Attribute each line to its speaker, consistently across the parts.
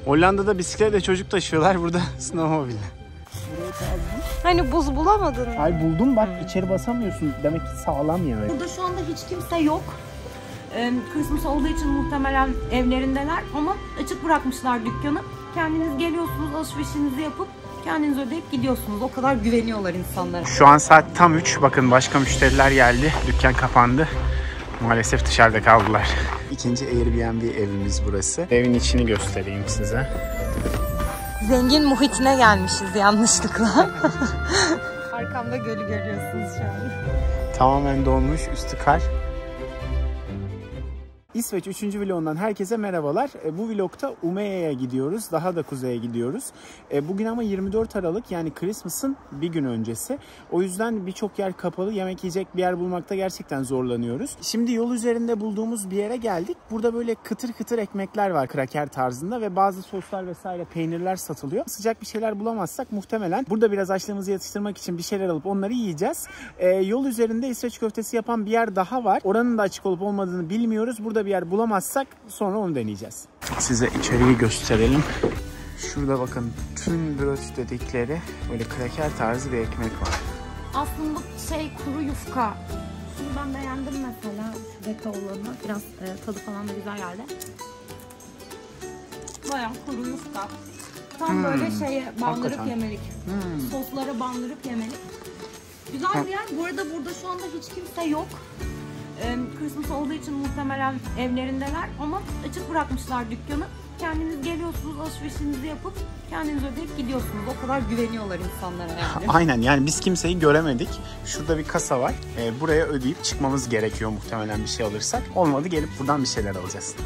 Speaker 1: Hollanda'da bisikletle çocuk taşıyorlar, burada snowmobile.
Speaker 2: Hani buz bulamadın mı?
Speaker 1: Hayır buldum, bak içeri basamıyorsun. Demek ki sağlam yani.
Speaker 2: Burada şu anda hiç kimse yok. Christmas olduğu için muhtemelen evlerindeler ama açık bırakmışlar dükkanı. Kendiniz geliyorsunuz, alışverişinizi yapıp kendiniz ödeyip gidiyorsunuz. O kadar güveniyorlar insanlara.
Speaker 1: Şu an saat tam 3. Bakın başka müşteriler geldi. Dükkan kapandı. Maalesef dışarıda kaldılar. İkinci Airbnb evimiz burası. Evin içini göstereyim size.
Speaker 2: Zengin muhitine gelmişiz yanlışlıkla. Arkamda gölü görüyorsunuz şu an.
Speaker 1: Tamamen donmuş, üstü kar. İsveç 3. vlogundan herkese merhabalar. Bu vlogta Umeå'ya gidiyoruz. Daha da kuzeye gidiyoruz. Bugün ama 24 Aralık yani Christmas'ın bir gün öncesi. O yüzden birçok yer kapalı. Yemek yiyecek bir yer bulmakta gerçekten zorlanıyoruz. Şimdi yol üzerinde bulduğumuz bir yere geldik. Burada böyle kıtır kıtır ekmekler var, kraker tarzında ve bazı soslar vesaire, peynirler satılıyor. Sıcak bir şeyler bulamazsak muhtemelen burada biraz açlığımızı yatıştırmak için bir şeyler alıp onları yiyeceğiz. Yol üzerinde İsveç köftesi yapan bir yer daha var. Oranın da açık olup olmadığını bilmiyoruz. Burada bir yer bulamazsak sonra onu deneyeceğiz. Size içeriği gösterelim. Şurada bakın tüm bröt dedikleri böyle kraker tarzı bir ekmek var.
Speaker 2: Aslında kuru yufka. Şunu ben beğendim mesela. Şuradaki olanı. Biraz tadı falan da güzel geldi. Bayağı kuru yufka. Tam böyle bandırıp yemelik. Soslara bandırıp yemelik. Güzel bir yer. Bu arada burada şu anda hiç kimse yok. Christmas olduğu için muhtemelen evlerindeler ama açık bırakmışlar dükkanı. Kendiniz geliyorsunuz, alışverişinizi yapıp kendiniz ödeyip gidiyorsunuz. O kadar güveniyorlar insanlara yani.
Speaker 1: Aynen, yani biz kimseyi göremedik. Şurada bir kasa var. Buraya ödeyip çıkmamız gerekiyor muhtemelen bir şey alırsak. Olmadı gelip buradan bir şeyler alacağız.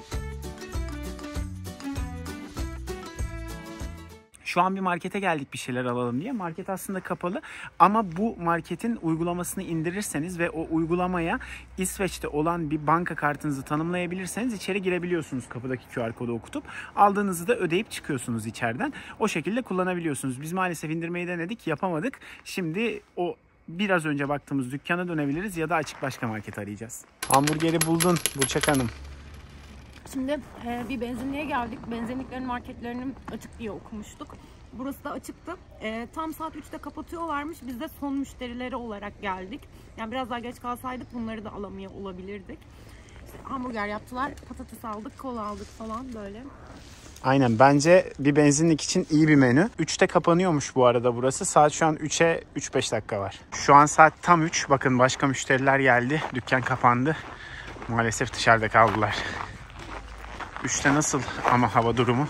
Speaker 1: Şu an bir markete geldik bir şeyler alalım diye. Market aslında kapalı ama bu marketin uygulamasını indirirseniz ve o uygulamaya İsveç'te olan bir banka kartınızı tanımlayabilirseniz içeri girebiliyorsunuz, kapıdaki QR kodu okutup. Aldığınızı da ödeyip çıkıyorsunuz içeriden. O şekilde kullanabiliyorsunuz. Biz maalesef indirmeyi denedik, yapamadık. Şimdi o biraz önce baktığımız dükkana dönebiliriz ya da açık başka market arayacağız. Hamburgeri buldun Burçak Hanım.
Speaker 2: Şimdi bir benzinliğe geldik. Benzinliklerin marketlerinin açık diye okumuştuk. Burası da açıktı. Tam saat 3'te kapatıyorlarmış. Biz de son müşterileri olarak geldik. Yani biraz daha geç kalsaydık bunları da alamıyor olabilirdik. İşte hamburger yaptılar. Patates aldık, kola aldık falan böyle.
Speaker 1: Aynen, bence bir benzinlik için iyi bir menü. 3'te kapanıyormuş bu arada burası. Saat şu an 3'e 3-5 dakika var. Şu an saat tam 3. Bakın başka müşteriler geldi. Dükkan kapandı. Maalesef dışarıda kaldılar. 3'te nasıl ama hava durumu?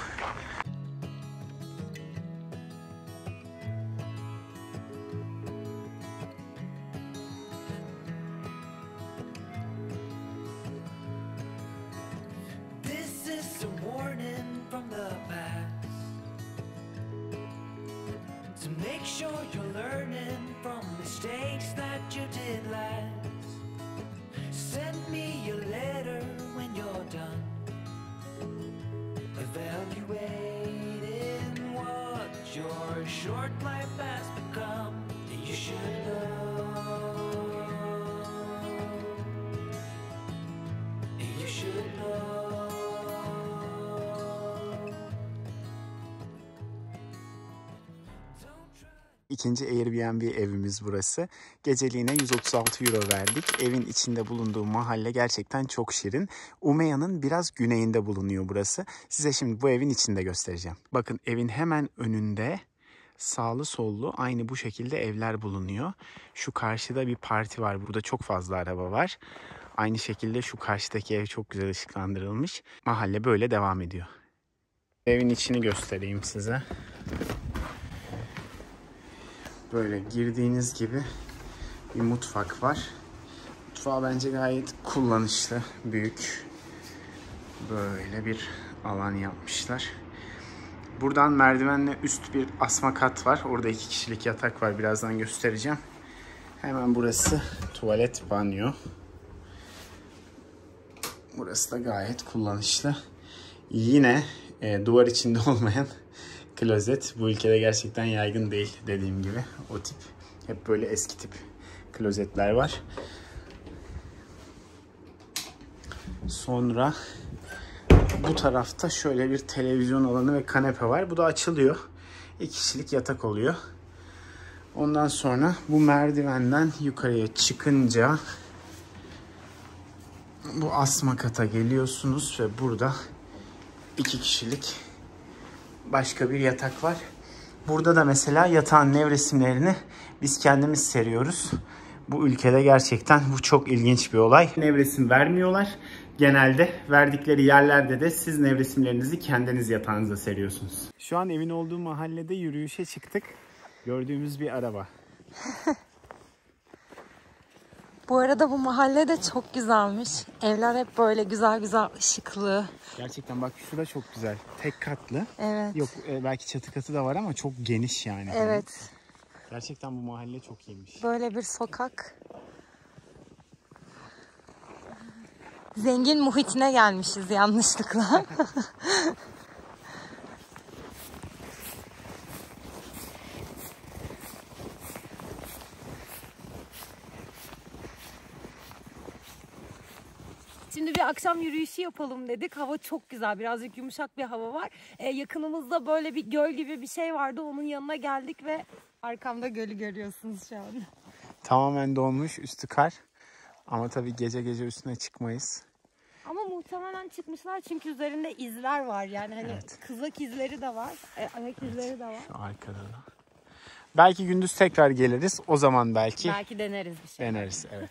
Speaker 3: Short life has become, you should know. You should know.
Speaker 1: İkinci Airbnb evimiz burası. Geceliğine 136 euro verdik. Evin içinde bulunduğu mahalle gerçekten çok şirin. Umeå'nın biraz güneyinde bulunuyor burası. Size şimdi bu evin içinde göstereceğim. Bakın evin hemen önünde sağlı sollu aynı bu şekilde evler bulunuyor. Şu karşıda bir parti var. Burada çok fazla araba var. Aynı şekilde şu karşıdaki ev çok güzel ışıklandırılmış. Mahalle böyle devam ediyor. Evin içini göstereyim size. Böyle girdiğiniz gibi bir mutfak var. Mutfağı bence gayet kullanışlı, büyük. Böyle bir alan yapmışlar. Buradan merdivenle üst bir asma kat var. Orada 2 kişilik yatak var. Birazdan göstereceğim. Hemen burası tuvalet, banyo. Burası da gayet kullanışlı. Yine duvar içinde olmayan klozet. Bu ülkede gerçekten yaygın değil dediğim gibi. O tip, hep böyle eski tip klozetler var. Sonra Bu tarafta şöyle bir televizyon alanı ve kanepe var. Bu da açılıyor. 2 kişilik yatak oluyor. Ondan sonra bu merdivenden yukarıya çıkınca bu asma kata geliyorsunuz ve burada 2 kişilik başka bir yatak var. Burada da mesela yatağın nevresimlerini biz kendimiz seriyoruz. Bu ülkede gerçekten bu çok ilginç bir olay. Nevresim vermiyorlar. Genelde verdikleri yerlerde de siz nevresimlerinizi kendiniz yatağınıza seriyorsunuz. Şu an evin olduğu mahallede yürüyüşe çıktık. Gördüğümüz bir araba.
Speaker 2: Bu arada bu mahalle de çok güzelmiş. Evler hep böyle güzel güzel ışıklı.
Speaker 1: Gerçekten bak şu da çok güzel. Tek katlı.
Speaker 2: Evet.
Speaker 1: Yok belki çatı katı da var ama çok geniş yani.
Speaker 2: Evet.
Speaker 1: Gerçekten bu mahalle çok iyiymiş.
Speaker 2: Böyle bir sokak. Zengin muhitine gelmişiz yanlışlıkla. Şimdi bir akşam yürüyüşü yapalım dedik. Hava çok güzel. Birazcık yumuşak bir hava var. Yakınımızda böyle bir göl gibi bir şey vardı. Onun yanına geldik ve arkamda gölü görüyorsunuz şu an.
Speaker 1: Tamamen donmuş, üstü kar. Ama tabii gece gece üstüne çıkmayız.
Speaker 2: Ama muhtemelen çıkmışlar çünkü üzerinde izler var. Yani hani
Speaker 1: Evet.
Speaker 2: kızak izleri de var. Ayak izleri de var.
Speaker 1: Şu arkada da. Belki gündüz tekrar geliriz. O zaman belki
Speaker 2: Deneriz bir şey.
Speaker 1: deneriz. Evet.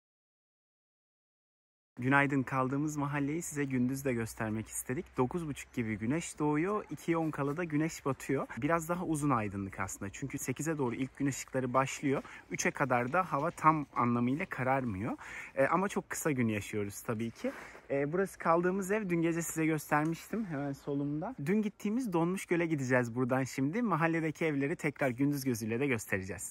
Speaker 1: Günaydın, kaldığımız mahalleyi size gündüz de göstermek istedik. 9.30 gibi güneş doğuyor, 2'ye 10 kala da güneş batıyor. Biraz daha uzun aydınlık aslında çünkü 8'e doğru ilk gün ışıkları başlıyor. 3'e kadar da hava tam anlamıyla kararmıyor. Ama çok kısa gün yaşıyoruz tabii ki. Burası kaldığımız ev, dün gece size göstermiştim hemen solumda. Dün gittiğimiz Donmuş Göl'e gideceğiz buradan şimdi. Mahalledeki evleri tekrar gündüz gözüyle de göstereceğiz.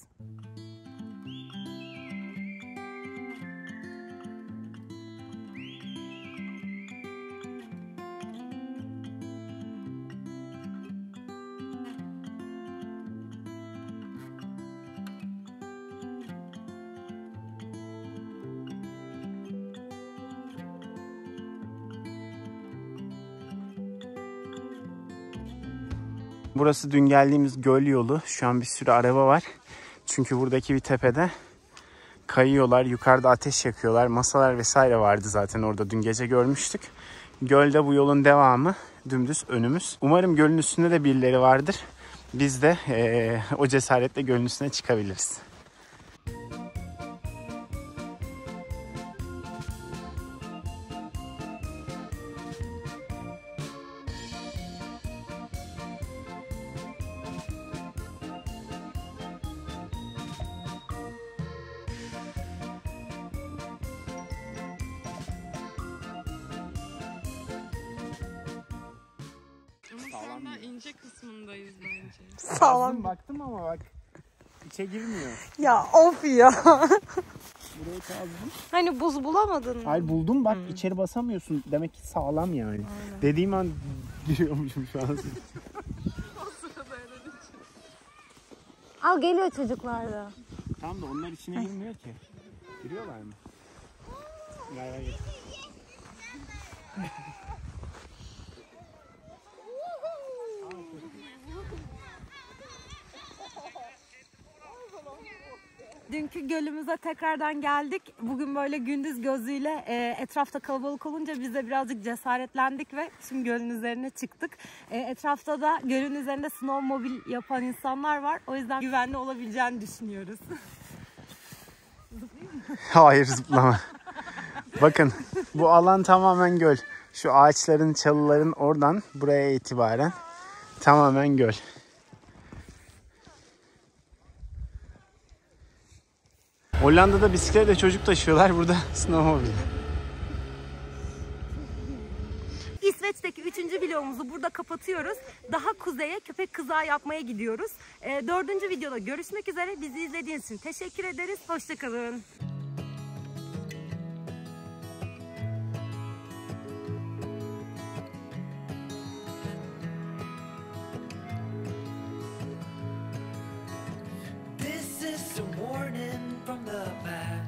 Speaker 1: Burası dün geldiğimiz göl yolu. Şu an bir sürü araba var. Çünkü buradaki bir tepede kayıyorlar. Yukarıda ateş yakıyorlar. Masalar vesaire vardı zaten orada. Dün gece görmüştük. Gölde bu yolun devamı. Dümdüz önümüz. Umarım gölün üstünde de birileri vardır. Biz de o cesaretle gölün üstüne çıkabiliriz.
Speaker 4: Daha ince kısmındayız bence.
Speaker 2: Sağlam.
Speaker 1: Baktım ama bak içe girmiyor.
Speaker 2: Ya of ya.
Speaker 1: Burayı kazdım.
Speaker 2: Hani buz bulamadın mı?
Speaker 1: Hayır buldum bak içeri basamıyorsun. Demek ki sağlam yani.
Speaker 2: Aynen.
Speaker 1: Dediğim an giriyormuşum şu an.
Speaker 2: Al geliyor çocuklar da.
Speaker 1: Tam da onlar içine girmiyor ki. Giriyorlar mı? Gel.
Speaker 2: Dünkü gölümüze tekrardan geldik. Bugün böyle gündüz gözüyle etrafta kalabalık olunca biz de birazcık cesaretlendik ve şimdi gölün üzerine çıktık. Etrafta da gölün üzerinde snowmobil yapan insanlar var. O yüzden güvenli olabileceğini düşünüyoruz.
Speaker 1: Hayır zıplama. Bakın bu alan tamamen göl. Şu ağaçların, çalıların oradan buraya itibaren tamamen göl. Hollanda'da bisikletle çocuk taşıyorlar. Burada snowmobil.
Speaker 2: İsveç'teki 3. vlogumuzu burada kapatıyoruz. Daha kuzeye köpek kızağı yapmaya gidiyoruz. 4. videoda görüşmek üzere. Bizi izlediğiniz için teşekkür ederiz. Hoşçakalın.
Speaker 3: This is a warning from the past.